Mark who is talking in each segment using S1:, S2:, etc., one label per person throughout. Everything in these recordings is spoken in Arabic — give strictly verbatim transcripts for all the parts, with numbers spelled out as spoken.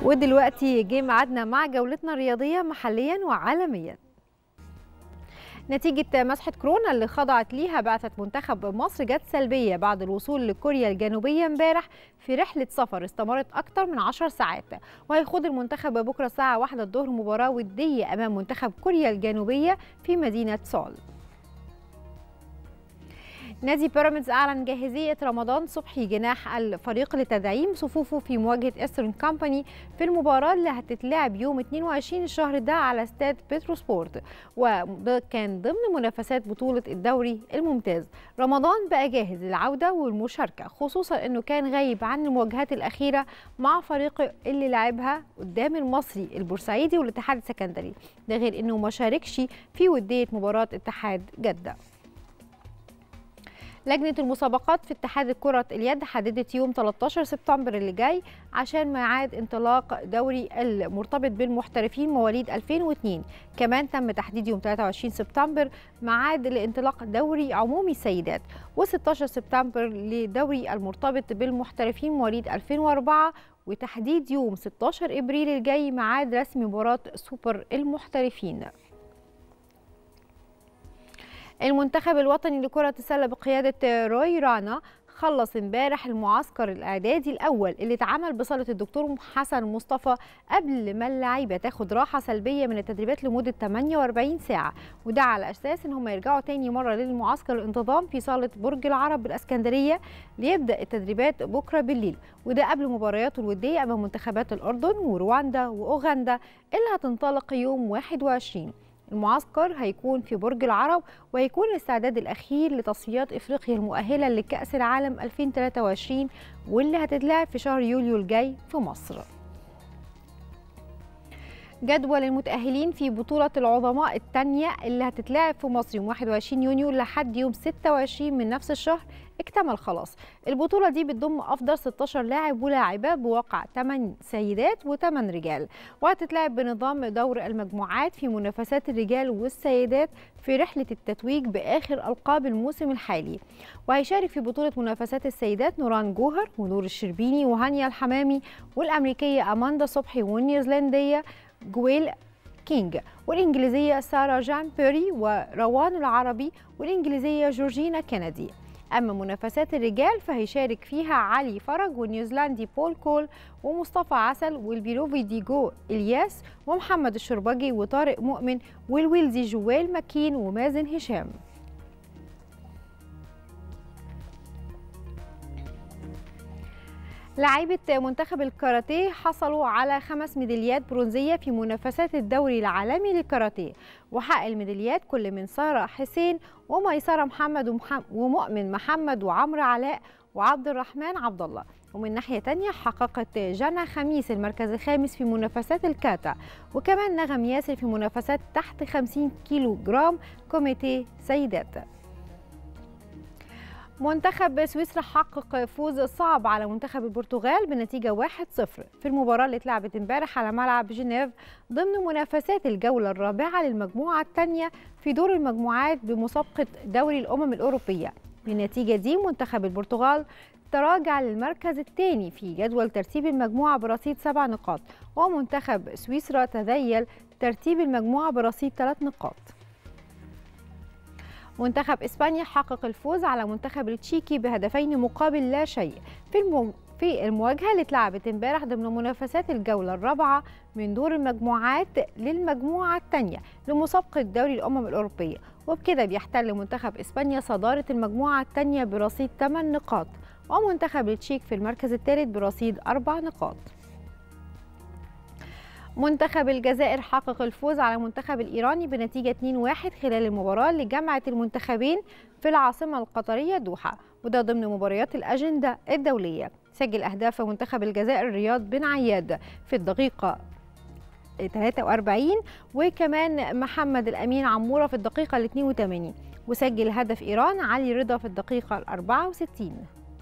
S1: ودلوقتي جه ميعادنا مع جولتنا الرياضية محليا وعالميا. نتيجة مسحة كورونا اللي خضعت ليها بعثة منتخب مصر جت سلبية بعد الوصول لكوريا الجنوبية امبارح في رحلة سفر استمرت أكتر من عشر ساعات، وهيخوض المنتخب بكرة الساعة واحدة الظهر مباراة ودية أمام منتخب كوريا الجنوبية في مدينة سول. نادي بيراميدز أعلن جاهزية رمضان صبحي جناح الفريق لتدعيم صفوفه في مواجهة إيسترن كامباني في المباراة اللي هتتلعب يوم اثنين وعشرين الشهر ده على استاد بتروسبورت، وده كان ضمن منافسات بطولة الدوري الممتاز. رمضان بقى جاهز للعودة والمشاركة، خصوصا أنه كان غايب عن المواجهات الأخيرة مع فريقه اللي لعبها قدام المصري البورسعيدي والاتحاد السكندري، ده غير أنه ما شاركش في ودية مباراة اتحاد جدة. لجنة المسابقات في اتحاد كرة اليد حددت يوم ثلاثة عشر سبتمبر اللي جاي عشان ميعاد انطلاق دوري المرتبط بالمحترفين مواليد ألفين واثنين. كمان تم تحديد يوم ثلاثة وعشرين سبتمبر ميعاد لانطلاق دوري عمومي سيدات، و16 سبتمبر لدوري المرتبط بالمحترفين مواليد ألفين وأربعة، وتحديد يوم ستة عشر ابريل الجاي ميعاد رسمي مباراة سوبر المحترفين. المنتخب الوطني لكرة السلة بقيادة روي رانا خلص امبارح المعسكر الاعدادي الاول اللي اتعمل بصاله الدكتور حسن مصطفى قبل ما اللعيبه تاخد راحه سلبيه من التدريبات لمده ثمانية وأربعين ساعه، وده على اساس ان هم يرجعوا تاني مره للمعسكر الانتظام في صاله برج العرب بالاسكندريه ليبدا التدريبات بكره بالليل، وده قبل مبارياته الوديه امام منتخبات الاردن ورواندا واوغندا اللي هتنطلق يوم واحد وعشرين. المعسكر هيكون في برج العرب، وهيكون الاستعداد الأخير لتصفيات إفريقيا المؤهلة لكأس العالم ألفين وثلاثة وعشرين واللي هتتلعب في شهر يوليو الجاي في مصر. جدول المتأهلين في بطولة العظماء الثانية اللي هتتلعب في مصر يوم واحد وعشرين يونيو لحد يوم ستة وعشرين من نفس الشهر اكتمل خلاص. البطولة دي بتضم أفضل ستة عشر لاعب ولاعبة بواقع ثمانية سيدات وثمانية رجال، وهتتلعب بنظام دور المجموعات في منافسات الرجال والسيدات في رحلة التتويج بآخر ألقاب الموسم الحالي. وهيشارك في بطولة منافسات السيدات نوران جوهر ونور الشربيني وهانيا الحمامي والأمريكية أماندا صبحي والنيوزيلندية جويل كينج والإنجليزية سارة جان بيري وروان العربي والإنجليزية جورجينا كينيدي. أما منافسات الرجال فهيشارك فيها علي فرج والنيوزيلندي بول كول ومصطفى عسل والبيروفي ديجو إلياس ومحمد الشربجي وطارق مؤمن والويلزي جويل ماكين ومازن هشام. لاعيبة منتخب الكاراتيه حصلوا على خمس ميداليات برونزية في منافسات الدوري العالمي للكاراتيه، وحقق الميداليات كل من سارة حسين وميسرة محمد ومحمد ومؤمن محمد وعمرو علاء وعبد الرحمن عبد الله. ومن ناحية تانية حققت جنى خميس المركز الخامس في منافسات الكاتا، وكمان نغم ياسر في منافسات تحت خمسين كيلو جرام كوميتي سيدات. منتخب سويسرا حقق فوز صعب على منتخب البرتغال بنتيجة واحد صفر في المباراة اللي اتلعبت امبارح على ملعب جنيف ضمن منافسات الجولة الرابعة للمجموعة الثانية في دور المجموعات بمسابقة دوري الأمم الأوروبية. بالنتيجة دي منتخب البرتغال تراجع للمركز الثاني في جدول ترتيب المجموعة برصيد سبع نقاط، ومنتخب سويسرا تذيل ترتيب المجموعة برصيد ثلاث نقاط. منتخب إسبانيا حقق الفوز على منتخب التشيكي بهدفين مقابل لا شيء في المو... في المواجهة اللي اتلعبت امبارح ضمن منافسات الجولة الرابعة من دور المجموعات للمجموعة الثانية لمسابقة دوري الأمم الأوروبية، وبكده بيحتل منتخب إسبانيا صدارة المجموعة الثانية برصيد ثمان نقاط، ومنتخب التشيك في المركز الثالث برصيد أربع نقاط. منتخب الجزائر حقق الفوز على المنتخب الإيراني بنتيجة اثنين واحد خلال المباراة اللي جمعت المنتخبين في العاصمة القطرية دوحة، وده ضمن مباريات الأجندة الدولية. سجل أهداف منتخب الجزائر رياض بن عياد في الدقيقة ثلاثة وأربعين، وكمان محمد الأمين عمورة في الدقيقة اثنين وثمانين، وسجل هدف إيران علي رضا في الدقيقة أربعة وستين.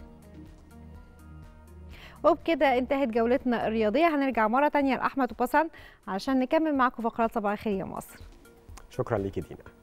S1: وبكده انتهت جولتنا الرياضية. هنرجع مرة تانية لأحمد وبسن علشان نكمل معاكم فقرات صباح الخير يا مصر.
S2: شكرا ليكي دينا.